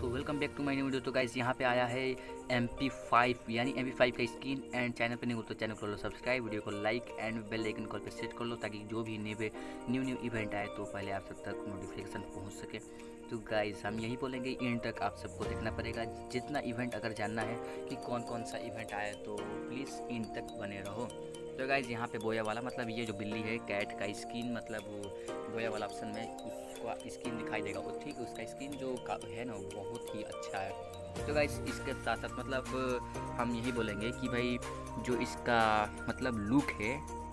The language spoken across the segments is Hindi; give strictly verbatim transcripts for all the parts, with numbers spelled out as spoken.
So welcome back to my new video. तो गाइस यहाँ पे आया है एम पी फाइव यानी एम पी फाइव का स्किन। एंड चैनल पे नहीं हो तो चैनल को लो सब्सक्राइब, वीडियो को like and bell icon call पे सेट कर लो ताकि जो भी न्यू न्यू न्यू इवेंट आए तो पहले आप सब तक नोटिफिकेशन पहुँच सके। तो गाइस हम यही बोलेंगे, इन तक आप सबको देखना पड़ेगा। जितना इवेंट अगर जानना है कि कौन कौन सा इवेंट आया तो प्लीज़ इन तक बने रहो। तो गाइस यहाँ पे बोया वाला मतलब ये जो बिल्ली है कैट का स्किन, मतलब बोया वाला ऑप्शन में उसका स्किन दिखाई देगा। और ठीक उसका स्किन जो है ना बहुत ही अच्छा है। तो गाइस इसके साथ साथ मतलब हम यही बोलेंगे कि भाई जो इसका मतलब लुक है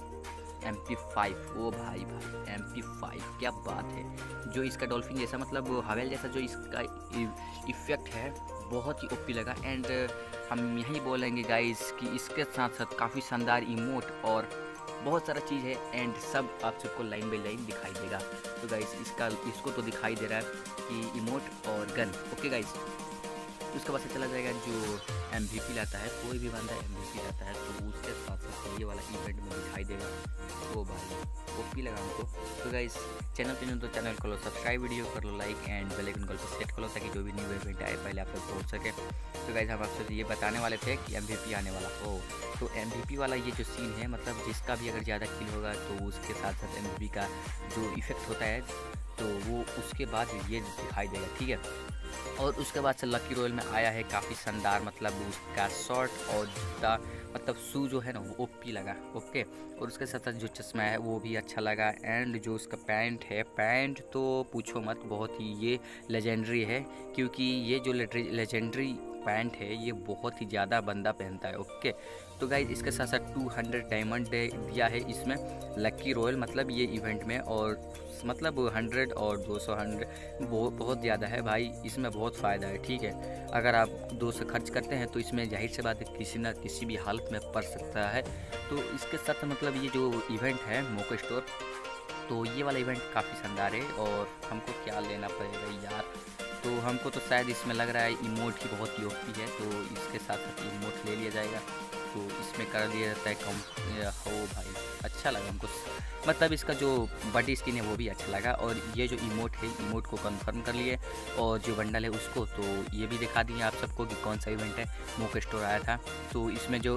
एम पी फाइव, ओ भाई भाई एम पी फाइव क्या बात है। जो इसका डॉल्फिन जैसा मतलब हवेल जैसा जो इसका इफेक्ट है बहुत ही ओपी लगा। एंड हम यही बोलेंगे गाइस कि इसके साथ साथ काफ़ी शानदार इमोट और बहुत सारा चीज़ है एंड सब आप सबको लाइन बाई लाइन दिखाई देगा। तो गाइस इसका इसको तो दिखाई दे रहा है कि इमोट और गन। ओके गाइस उसके बाद से चला जाएगा जो एम वी पी लाता है, कोई भी बंदा एम वी पी लाता है तो उसके साथ साथ ये वाला इवेंट में दिखाई देगा। तो भाई ओपी लगा हमको। तो गाइस चैनल पे नहीं तो चैनल को लो सब्सक्राइब, वीडियो कर लो like and bell icon call पर सेट कर लो ताकि जो भी न्यू इवेंट आए पहले आप तक पहुँच सके। तो गाइस हम आपसे ये बताने वाले थे कि एम वी पी आने वाला हो। तो एम वी पी वाला ये जो सीन है मतलब जिसका भी अगर ज़्यादा किल होगा तो उसके साथ साथ एम वी पी का जो इफेक्ट होता है तो वो उसके बाद ये दिखाई देगा, ठीक है। और उसके बाद से लकी रॉयल में आया है काफ़ी शानदार मतलब उसका शॉर्ट और जूता मतलब शू जो है ना वो ओपी लगा। ओके और उसके साथ साथ जो चश्मा है वो भी अच्छा लगा। एंड जो उसका पैंट है, पैंट तो पूछो मत, बहुत ही ये लेजेंडरी है क्योंकि ये जो लेजेंडरी पैंट है ये बहुत ही ज़्यादा बंदा पहनता है। ओके तो गाइज इसके साथ साथ टू हंड्रेड डायमंड दिया है इसमें लकी रॉयल मतलब ये इवेंट में। और मतलब हंड्रेड और दो सौ हंड्रेड बहुत बहुत ज़्यादा है भाई, इसमें बहुत फ़ायदा है, ठीक है। अगर आप दो सौ खर्च करते हैं तो इसमें जाहिर सी बात है किसी ना किसी भी हालत में पड़ सकता है। तो इसके साथ मतलब ये जो इवेंट है मोको स्टोर, तो ये वाला इवेंट काफ़ी शानदार है। और हमको क्या लेना पड़ेगा यार, तो हमको तो शायद इसमें लग रहा है इमोट ही बहुत ही ओपी है तो इसके साथ साथ इमोट ले लिया जाएगा। तो इसमें कर दिया जाता है कम हो भाई, अच्छा लगा हमको। मतलब इसका जो बॉडी स्किन है वो भी अच्छा लगा। और ये जो इमोट है इमोट को कंफर्म कर लिए और जो बंडल है उसको तो ये भी दिखा दिए आप सबको कि कौन सा इवेंट है। मोक स्टोर आया था तो इसमें जो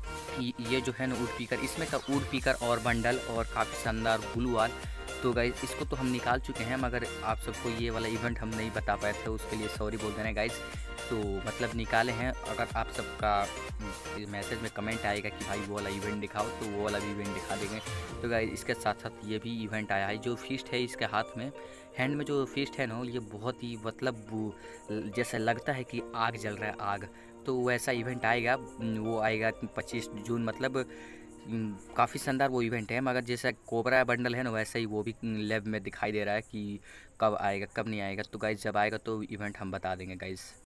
ये जो है ना वुड पीकर, इसमें का वुड पीकर और बंडल और काफ़ी शानदार ब्लू वाल। तो गाइस इसको तो हम निकाल चुके हैं मगर आप सबको ये वाला इवेंट हम नहीं बता पाए थे, उसके लिए सॉरी बोल देना गाइस। तो मतलब निकाले हैं, अगर आप सबका मैसेज में कमेंट आएगा कि भाई वो वाला इवेंट दिखाओ तो वो वाला भी इवेंट दिखा देंगे। तो गाइस इसके साथ साथ ये भी इवेंट आया है। जो फिस्ट है इसके हाथ में, हैंड में जो फिस्ट है ना ये बहुत ही मतलब जैसे लगता है कि आग जल रहा है आग। तो वैसा इवेंट आएगा, वो आएगा पच्चीस जून मतलब काफ़ी शानदार वो इवेंट है। मगर जैसा कोबरा बंडल है ना वैसे ही वो भी लैब में दिखाई दे रहा है कि कब आएगा कब नहीं आएगा। तो गाइस जब आएगा तो इवेंट हम बता देंगे गाइस।